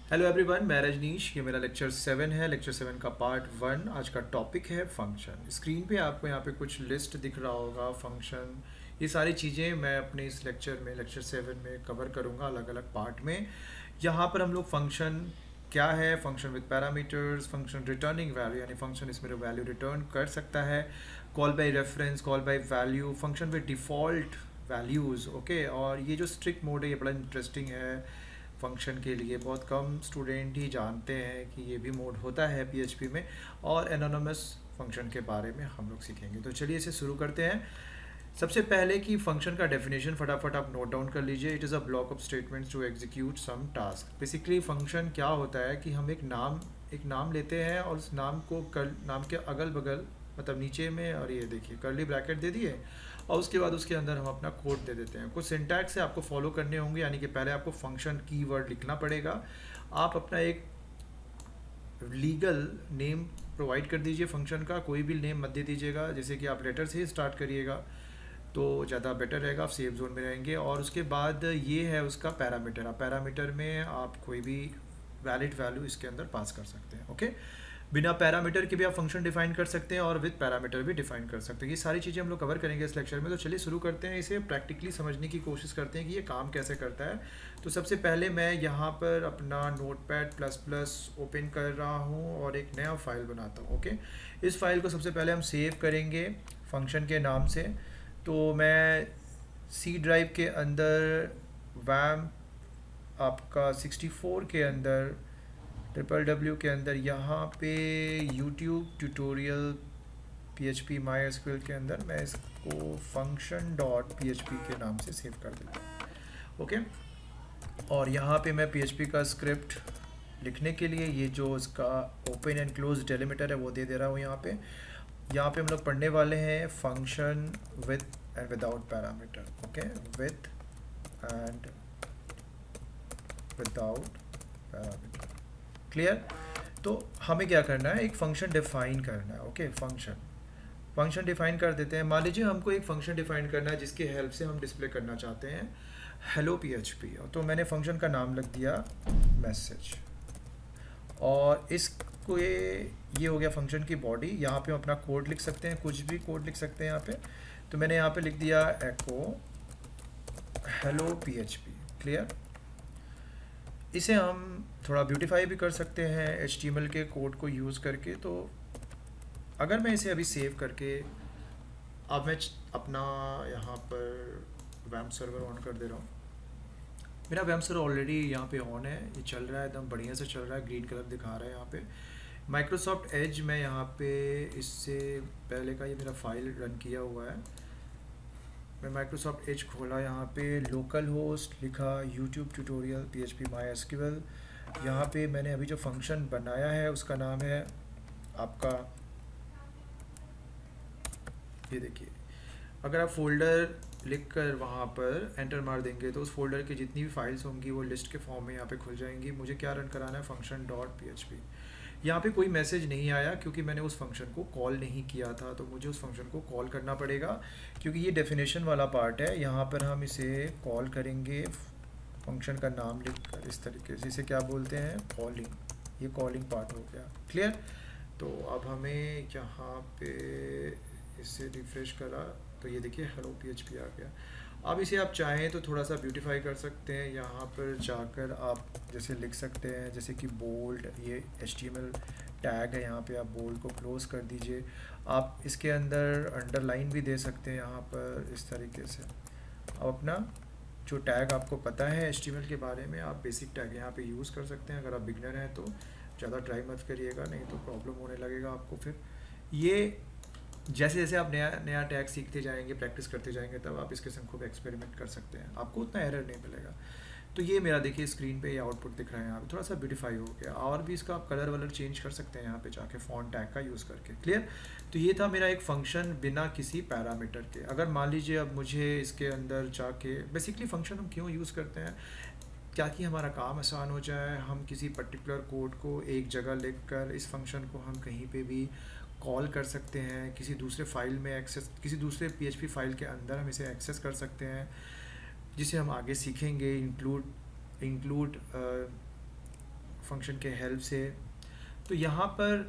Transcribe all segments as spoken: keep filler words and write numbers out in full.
Hello everyone, मैं रजनीश। ये मेरा लेक्चर सेवन है। लेक्चर सेवन का पार्ट वन। आज का टॉपिक है फंक्शन। स्क्रीन पे आपको यहाँ पे कुछ लिस्ट दिख रहा होगा, फंक्शन। ये सारी चीज़ें मैं अपने इस लेक्चर में, लेक्चर सेवन में कवर करूँगा अलग अलग पार्ट में। यहाँ पर हम लोग फंक्शन क्या है, function with parameters, function returning value, यानी फंक्शन इसमें वैल्यू रिटर्न कर सकता है, call by reference, call by value, function with default values. Okay, और ये जो स्ट्रिक्ट मोड है ये बड़ा इंटरेस्टिंग है फंक्शन के लिए। बहुत कम स्टूडेंट ही जानते हैं कि ये भी मोड होता है पीएचपी में। और एनोनिमस फंक्शन के बारे में हम लोग सीखेंगे। तो चलिए इसे शुरू करते हैं। सबसे पहले कि फंक्शन का डेफिनेशन फटाफट आप नोट डाउन कर लीजिए। It is a block of statements to execute some task. Basically function क्या होता है कि हम एक नाम एक नाम लेते हैं और उस नाम को कर नाम के अगल बगल, मतलब नीचे में, और ये देखिए कर्ली ब्रैकेट दे दिए, और उसके बाद उसके अंदर हम अपना कोड दे देते हैं। कुछ सिंटैक्स से आपको फॉलो करने होंगे, यानी कि पहले आपको फंक्शन कीवर्ड लिखना पड़ेगा। आप अपना एक लीगल नेम प्रोवाइड कर दीजिए फंक्शन का। कोई भी नेम मत दे दीजिएगा, जैसे कि आप लेटर से ही स्टार्ट करिएगा तो ज़्यादा बेटर रहेगा, आप सेफ जोन में रहेंगे। और उसके बाद ये है उसका पैरामीटर। आप पैरामीटर में आप कोई भी वैलिड वैल्यू इसके अंदर पास कर सकते हैं। ओके, बिना पैरामीटर के भी आप फंक्शन डिफाइन कर सकते हैं और विद पैरामीटर भी डिफाइन कर सकते हैं। ये सारी चीज़ें हम लोग कवर करेंगे इस लेक्चर में। तो चलिए शुरू करते हैं, इसे प्रैक्टिकली समझने की कोशिश करते हैं कि ये काम कैसे करता है। तो सबसे पहले मैं यहाँ पर अपना नोटपैड प्लस प्लस ओपन कर रहा हूँ और एक नया फाइल बनाता हूँ। ओके, इस फाइल को सबसे पहले हम सेव करेंगे फंक्शन के नाम से। तो मैं सी ड्राइव के अंदर वैम आपका सिक्सटी फोर के अंदर ट्रिपल डब्ल्यू के अंदर यहाँ पे YouTube tutorial P H P my S Q L के अंदर मैं इसको function dot P H P के नाम से सेव कर देता हूँ। ओके, और यहाँ पे मैं पी एच पी का स्क्रिप्ट लिखने के लिए ये जो उसका ओपन एंड क्लोज डेलिमिटर है वो दे दे रहा हूँ। यहाँ पे यहाँ पे हम लोग पढ़ने वाले हैं function with and without parameter. Okay, with and without parameter. Clear? तो हमें क्या करना है, एक फंक्शन डिफाइन करना है। ओके, फंक्शन फंक्शन डिफाइन कर देते हैं। मान लीजिए हमको एक फंक्शन डिफाइन करना है जिसकी हेल्प से हम डिस्प्ले करना चाहते हैं हेलो पीएचपी। तो मैंने फंक्शन का नाम लिख दिया मैसेज, और इसको ये ये हो गया फंक्शन की बॉडी। यहाँ पे हम अपना कोड लिख सकते हैं, कुछ भी कोड लिख सकते हैं यहाँ पे। तो मैंने यहाँ पे लिख दिया एको हेलो पीएचपी। क्लियर? इसे हम थोड़ा ब्यूटीफाई भी कर सकते हैं एच टी एम एल के कोड को यूज़ करके। तो अगर मैं इसे अभी सेव करके, अब मैं अपना यहाँ पर वैम सर्वर ऑन कर दे रहा हूँ। मेरा वैम सर्वर ऑलरेडी यहाँ पे ऑन है, ये चल रहा है, एकदम बढ़िया से चल रहा है, ग्रीन कलर दिखा रहा है यहाँ पे। माइक्रोसॉफ्ट एज में यहाँ पे इससे पहले का ये मेरा फाइल रन किया हुआ है। मैं माइक्रोसॉफ्ट एज खोला, यहाँ पे लोकल होस्ट लिखा, YouTube tutorial P H P my S Q L. यहाँ पे मैंने अभी जो फंक्शन बनाया है उसका नाम है आपका, ये देखिए। अगर आप फोल्डर लिख कर वहाँ पर एंटर मार देंगे तो उस फोल्डर की जितनी भी फाइल्स होंगी वो लिस्ट के फॉर्म में यहाँ पे खुल जाएंगी। मुझे क्या रन कराना है, function dot P H P. यहाँ पे कोई मैसेज नहीं आया क्योंकि मैंने उस फंक्शन को कॉल नहीं किया था, तो मुझे उस फंक्शन को कॉल करना पड़ेगा क्योंकि ये डेफिनेशन वाला पार्ट है। यहाँ पर हम इसे कॉल करेंगे फंक्शन का नाम लिख कर इस तरीके से। इसे क्या बोलते हैं, कॉलिंग। ये कॉलिंग पार्ट हो गया। क्लियर? तो अब हमें यहाँ पे इसे रिफ्रेश करा तो ये देखिए हेलो पीएचपी आ गया। अब इसे आप चाहें तो थोड़ा सा ब्यूटीफाई कर सकते हैं। यहाँ पर जाकर आप जैसे लिख सकते हैं, जैसे कि बोल्ड, ये H T M L tag है, यहाँ पे आप बोल्ड को क्लोज कर दीजिए। आप इसके अंदर अंडरलाइन भी दे सकते हैं यहाँ पर इस तरीके से। अब अपना जो टैग आपको पता है एच टी एम एल के बारे में, आप बेसिक टैग यहाँ पे यूज़ कर सकते हैं। अगर आप बिगनर हैं तो ज़्यादा ट्राई मत करिएगा, नहीं तो प्रॉब्लम होने लगेगा आपको। फिर ये जैसे जैसे आप नया नया टैग सीखते जाएंगे, प्रैक्टिस करते जाएंगे, तब आप इसके संग खूब एक्सपेरिमेंट कर सकते हैं, आपको उतना एरर नहीं मिलेगा। तो ये मेरा देखिए स्क्रीन पे ये आउटपुट दिख रहा है। यहाँ पे थोड़ा सा ब्यूटीफाई हो गया, और भी इसका आप कलर वलर चेंज कर सकते हैं यहाँ पे जाके फॉन्ट टैग का यूज़ करके। क्लियर? तो ये था मेरा एक फंक्शन बिना किसी पैरामीटर के। अगर मान लीजिए अब मुझे इसके अंदर जाके, बेसिकली फंक्शन हम क्यों यूज़ करते हैं, क्या कि हमारा काम आसान हो जाए। हम किसी पर्टिकुलर कोड को एक जगह लिख कर इस फंक्शन को हम कहीं पे भी कॉल कर सकते हैं, किसी दूसरे फाइल में एक्सेस, किसी दूसरे पीएचपी फाइल के अंदर हम इसे एक्सेस कर सकते हैं, जिसे हम आगे सीखेंगे। इंक्लूड इंक्लूड फंक्शन के हेल्प से। तो यहाँ पर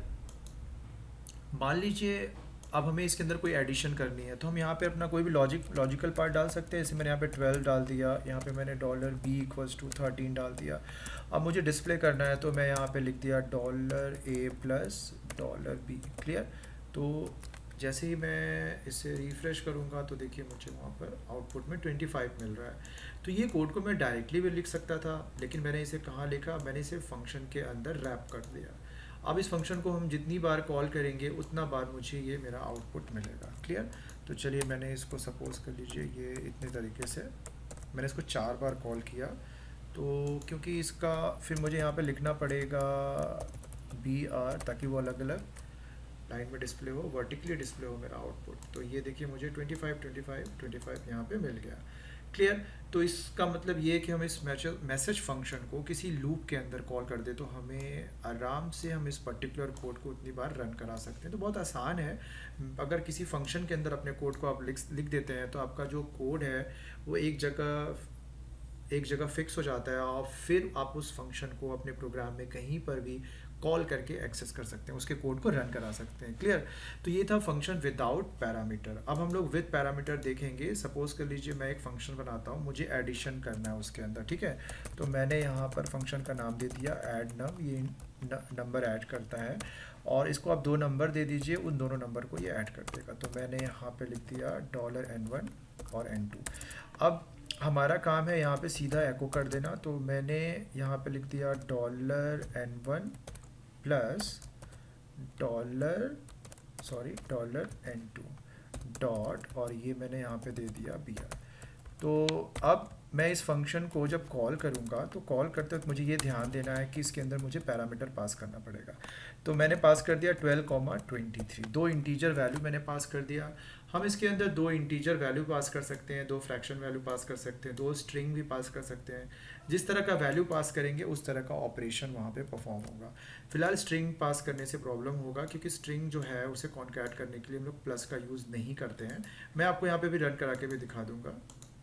मान लीजिए अब हमें इसके अंदर कोई एडिशन करनी है, तो हम यहाँ पे अपना कोई भी लॉजिक लॉजिकल पार्ट डाल सकते हैं। जैसे मैंने यहाँ पे ट्वेल्व डाल दिया, यहाँ पे मैंने dollar B equals to thirteen डाल दिया। अब मुझे डिस्प्ले करना है तो मैं यहाँ पे लिख दिया dollar A plus dollar B. Clear. तो जैसे ही मैं इसे रिफ़्रेश करूँगा तो देखिए मुझे वहाँ पर आउटपुट में ट्वेंटी फाइव मिल रहा है। तो ये कोड को मैं डायरेक्टली भी लिख सकता था, लेकिन मैंने इसे कहाँ लिखा, मैंने इसे फंक्शन के अंदर रैप कर दिया। अब इस फंक्शन को हम जितनी बार कॉल करेंगे उतना बार मुझे ये मेरा आउटपुट मिलेगा। क्लियर। तो चलिए मैंने इसको सपोज़ कर लीजिए ये इतने तरीके से मैंने इसको चार बार कॉल किया, तो क्योंकि इसका फिर मुझे यहाँ पे लिखना पड़ेगा बी आर, ताकि वो अलग अलग लाइन में डिस्प्ले हो, वर्टिकली डिस्प्ले हो मेरा आउटपुट। तो ये देखिए मुझे twenty five twenty five twenty five यहाँ पे मिल गया। क्लियर। तो इसका मतलब ये है कि हम इस मैसेज फंक्शन को किसी लूप के अंदर कॉल कर दे तो हमें आराम से हम इस पर्टिकुलर कोड को उतनी बार रन करा सकते हैं। तो बहुत आसान है। अगर किसी फंक्शन के अंदर अपने कोड को आप लिख लिख देते हैं तो आपका जो कोड है वो एक जगह एक जगह फिक्स हो जाता है, और फिर आप उस फंक्शन को अपने प्रोग्राम में कहीं पर भी कॉल करके एक्सेस कर सकते हैं, उसके कोड को रन करा सकते हैं। क्लियर। तो ये था फंक्शन विदाउट पैरामीटर। अब हम लोग विद पैरामीटर देखेंगे। सपोज कर लीजिए मैं एक फंक्शन बनाता हूँ, मुझे एडिशन करना है उसके अंदर। ठीक है। तो मैंने यहाँ पर फंक्शन का नाम दे दिया ऐड नम। ये नंबर ऐड करता है, और इसको आप दो नंबर दे दीजिए, उन दोनों नंबर को ये ऐड कर देगा। तो मैंने यहाँ पे लिख दिया डॉलर एन वन और एन टू। अब हमारा काम है यहाँ पे सीधा एको कर देना। तो मैंने यहाँ पे लिख दिया dollar N one plus dollar sorry dollar N two dot, और ये मैंने यहाँ पे दे दिया बी आर। तो अब मैं इस फंक्शन को जब कॉल करूँगा तो कॉल करते वक्त मुझे ये ध्यान देना है कि इसके अंदर मुझे पैरामीटर पास करना पड़ेगा। तो मैंने पास कर दिया ट्वेल्व कॉमा ट्वेंटी थ्री, दो इंटीजर वैल्यू मैंने पास कर दिया। हम इसके अंदर दो इंटीजर वैल्यू पास कर सकते हैं, दो फ्रैक्शन वैल्यू पास कर सकते हैं, दो स्ट्रिंग भी पास कर सकते हैं। जिस तरह का वैल्यू पास करेंगे उस तरह का ऑपरेशन वहाँ पे परफॉर्म होगा। फिलहाल स्ट्रिंग पास करने से प्रॉब्लम होगा, क्योंकि स्ट्रिंग जो है उसे कॉन्कैट करने के लिए हम लोग प्लस का यूज़ नहीं करते हैं। मैं आपको यहाँ पे भी रन करा के भी दिखा दूंगा।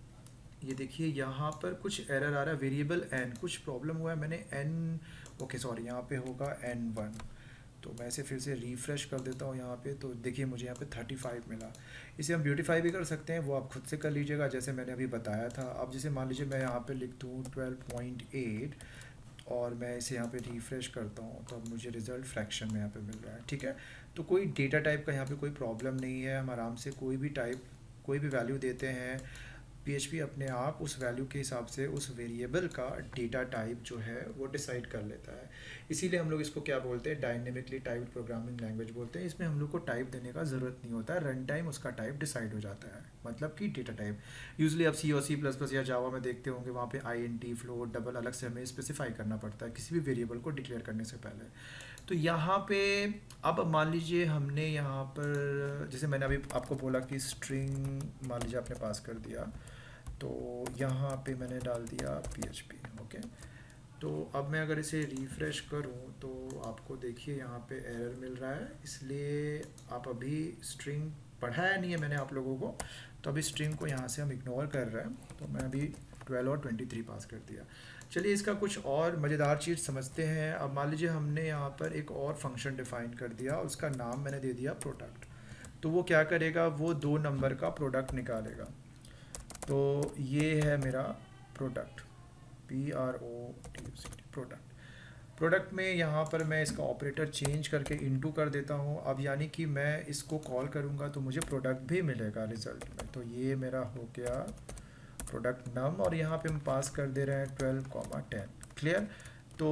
ये देखिए यहाँ पर कुछ एरर आ रहा है, वेरिएबल एन कुछ प्रॉब्लम हुआ है। मैंने एन ओके सॉरी यहाँ पे होगा एन वन। तो मैं इसे फिर से रिफ़्रेश कर देता हूँ यहाँ पे। तो देखिए मुझे यहाँ पे थर्टी फाइव मिला। इसे हम ब्यूटीफाई भी कर सकते हैं, वो आप खुद से कर लीजिएगा जैसे मैंने अभी बताया था। अब जैसे मान लीजिए मैं यहाँ पे लिख दूँ ट्वेल्व पॉइंट एट और मैं इसे यहाँ पे रिफ़्रेश करता हूँ, तो अब मुझे रिज़ल्ट फ्रैक्शन में यहाँ पे मिल रहा है। ठीक है। तो कोई डेटा टाइप का यहाँ पे कोई प्रॉब्लम नहीं है। हम आराम से कोई भी टाइप कोई भी वैल्यू देते हैं, पीएचपी अपने आप उस वैल्यू के हिसाब से उस वेरिएबल का डेटा टाइप जो है वो डिसाइड कर लेता है। इसीलिए हम लोग इसको क्या बोलते हैं, डायनेमिकली टाइप्ड प्रोग्रामिंग लैंग्वेज बोलते हैं। इसमें हम लोग को टाइप देने का ज़रूरत नहीं होता है, रन टाइम उसका टाइप डिसाइड हो जाता है, मतलब कि डेटा टाइप। यूजुअली आप सी और सी प्लस प्लस या जावा में देखते होंगे, वहाँ पे I N T float double अलग से हमें स्पेसिफाई करना पड़ता है किसी भी वेरिएबल को डिक्लेयर करने से पहले। तो यहाँ पे अब मान लीजिए हमने यहाँ पर जैसे मैंने अभी आपको बोला कि स्ट्रिंग मान लीजिए आपने पास कर दिया, तो यहाँ पे मैंने डाल दिया पीएचपी। ओके। तो अब मैं अगर इसे रिफ़्रेश करूँ तो आपको देखिए यहाँ पे एरर मिल रहा है, इसलिए आप अभी स्ट्रिंग पढ़ाया नहीं है मैंने आप लोगों को, तो अभी स्ट्रिंग को यहाँ से हम इग्नोर कर रहे हैं। तो मैं अभी ट्वेल्व और ट्वेंटी थ्री पास कर दिया। चलिए इसका कुछ और मज़ेदार चीज़ समझते हैं। अब मान लीजिए हमने यहाँ पर एक और फंक्शन डिफ़ाइन कर दिया, उसका नाम मैंने दे दिया प्रोडक्ट। तो वो क्या करेगा, वो दो नंबर का प्रोडक्ट निकालेगा। तो ये है मेरा product, P R O T U C T product. Product में यहाँ पर मैं इसका ऑपरेटर चेंज करके इनटू कर देता हूँ। अब यानी कि मैं इसको कॉल करूँगा तो मुझे प्रोडक्ट भी मिलेगा रिजल्ट में। तो ये मेरा हो गया प्रोडक्ट नम, और यहाँ पे हम पास कर दे रहे हैं ट्वेल्व कॉमा टेन। क्लियर। तो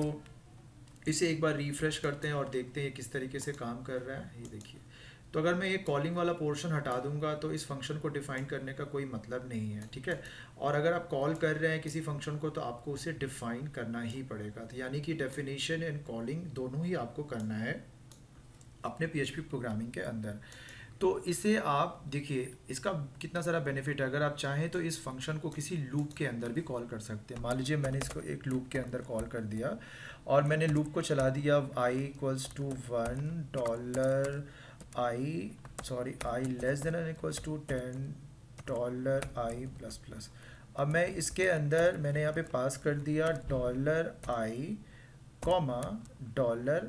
इसे एक बार रिफ़्रेश करते हैं और देखते हैं किस तरीके से काम कर रहा है। ये देखिए, तो अगर मैं ये कॉलिंग वाला पोर्शन हटा दूंगा तो इस फंक्शन को डिफ़ाइन करने का कोई मतलब नहीं है। ठीक है। और अगर आप कॉल कर रहे हैं किसी फंक्शन को तो आपको उसे डिफ़ाइन करना ही पड़ेगा। तो यानी कि डेफिनेशन एंड कॉलिंग दोनों ही आपको करना है अपने पीएचपी प्रोग्रामिंग के अंदर। तो इसे आप देखिए इसका कितना सारा बेनिफिट है। अगर आप चाहें तो इस फंक्शन को किसी लूप के अंदर भी कॉल कर सकते हैं। मान लीजिए मैंने इसको एक लूप के अंदर कॉल कर दिया और मैंने लूप को चला दिया I equals to one dollar I sorry I less than N equals to ten dollar I plus plus. अब मैं इसके अंदर मैंने यहाँ पे पास कर दिया dollar I comma dollar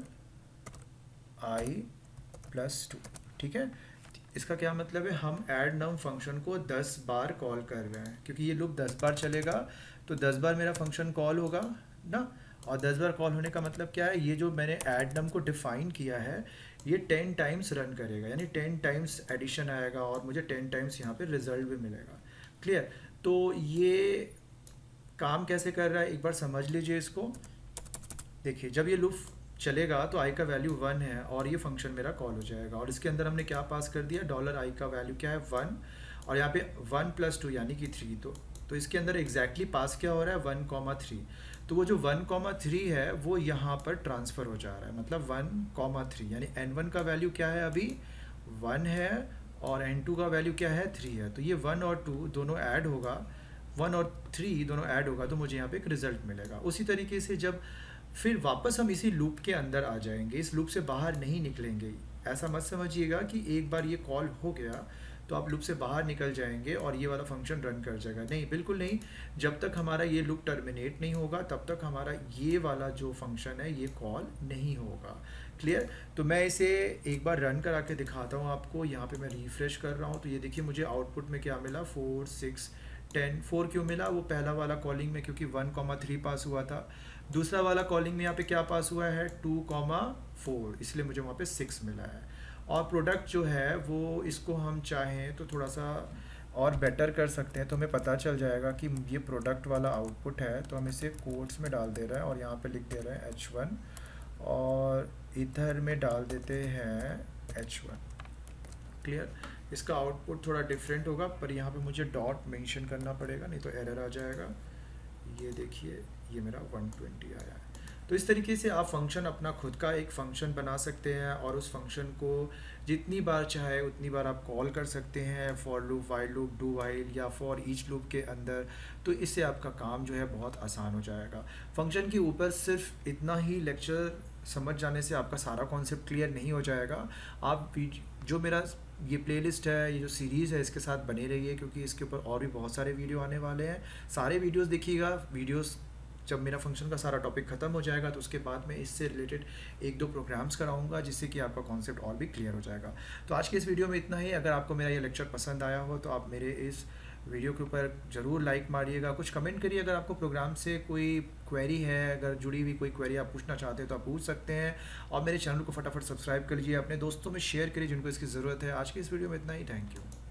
I plus two. ठीक है, इसका क्या मतलब है, हम ऐड नम फंक्शन को दस बार कॉल कर रहे हैं, क्योंकि ये लूप दस बार चलेगा तो दस बार मेरा फंक्शन कॉल होगा ना। और दस बार कॉल होने का मतलब क्या है, ये जो मैंने ऐड नम को डिफाइन किया है ये टेन टाइम्स रन करेगा, यानी टेन टाइम्स एडिशन आएगा और मुझे टेन टाइम्स यहाँ पे रिजल्ट भी मिलेगा। क्लियर, तो ये काम कैसे कर रहा है एक बार समझ लीजिए इसको। देखिए, जब ये लूप चलेगा तो आई का वैल्यू वन है और ये फंक्शन मेरा कॉल हो जाएगा, और इसके अंदर हमने क्या पास कर दिया, डॉलर आई का वैल्यू क्या है, वन, और यहाँ पे वन प्लस टू यानी कि थ्री। तो तो इसके अंदर एग्जैक्टली पास क्या हो रहा है, वन कॉमा थ्री। तो वो जो वन कॉमा थ्री है वो यहाँ पर ट्रांसफ़र हो जा रहा है, मतलब वन कॉमा थ्री, यानी एन वन का वैल्यू क्या है अभी, वन है, और एन टू का वैल्यू क्या है, थ्री है। तो ये वन और टू दोनों ऐड होगा, वन और थ्री दोनों ऐड होगा, तो मुझे यहाँ पे एक रिजल्ट मिलेगा। उसी तरीके से जब फिर वापस हम इसी लूप के अंदर आ जाएंगे, इस लूप से बाहर नहीं निकलेंगे। ऐसा मत समझिएगा कि एक बार ये कॉल हो गया तो आप लूप से बाहर निकल जाएंगे और ये वाला फंक्शन रन कर जाएगा, नहीं, बिल्कुल नहीं। जब तक हमारा ये लूप टर्मिनेट नहीं होगा तब तक हमारा ये वाला जो फंक्शन है ये कॉल नहीं होगा। क्लियर, तो मैं इसे एक बार रन करा के दिखाता हूँ आपको। यहाँ पे मैं रिफ्रेश कर रहा हूँ तो ये देखिए मुझे आउटपुट में क्या मिला, फोर सिक्स टेन। फोर क्यों मिला, वो पहला वाला कॉलिंग में क्योंकि वन कॉमा थ्री पास हुआ था। दूसरा वाला कॉलिंग में यहाँ पे क्या पास हुआ है, टू कॉमा फोर, इसलिए मुझे वहाँ पे सिक्स मिला है। और प्रोडक्ट जो है वो इसको हम चाहें तो थोड़ा सा और बेटर कर सकते हैं, तो हमें पता चल जाएगा कि ये प्रोडक्ट वाला आउटपुट है, तो हम इसे कोट्स में डाल दे रहे हैं और यहाँ पे लिख दे रहे हैं एच वन, और इधर में डाल देते हैं एच वन। क्लियर, इसका आउटपुट थोड़ा डिफरेंट होगा, पर यहाँ पे मुझे डॉट मेंशन करना पड़ेगा, नहीं तो एरर आ जाएगा। ये देखिए, ये मेरा वन ट्वेंटी आया है। तो इस तरीके से आप फंक्शन अपना खुद का एक फ़ंक्शन बना सकते हैं और उस फंक्शन को जितनी बार चाहे उतनी बार आप कॉल कर सकते हैं, for loop, while loop, do while या फॉर ईच लूप के अंदर। तो इससे आपका काम जो है बहुत आसान हो जाएगा। फंक्शन के ऊपर सिर्फ इतना ही लेक्चर समझ जाने से आपका सारा कॉन्सेप्ट क्लियर नहीं हो जाएगा। आप जो मेरा ये प्लेलिस्ट है, ये जो सीरीज़ है, इसके साथ बने रहिए, क्योंकि इसके ऊपर और भी बहुत सारे वीडियो आने वाले हैं। सारे वीडियोस देखिएगा। वीडियोस जब मेरा फंक्शन का सारा टॉपिक ख़त्म हो जाएगा तो उसके बाद मैं इससे रिलेटेड एक दो प्रोग्राम्स कराऊंगा, जिससे कि आपका कॉन्सेप्ट और भी क्लियर हो जाएगा। तो आज के इस वीडियो में इतना ही। अगर आपको मेरा ये लेक्चर पसंद आया हो तो आप मेरे इस वीडियो के ऊपर ज़रूर लाइक मारिएगा, कुछ कमेंट करिए। अगर आपको प्रोग्राम से कोई क्वेरी है, अगर जुड़ी हुई कोई क्वेरी आप पूछना चाहते हैं तो आप पूछ सकते हैं। और मेरे चैनल को फटाफट सब्सक्राइब कर लीजिए, अपने दोस्तों में शेयर करिए जिनको इसकी ज़रूरत है। आज की इस वीडियो में इतना ही। Thank you.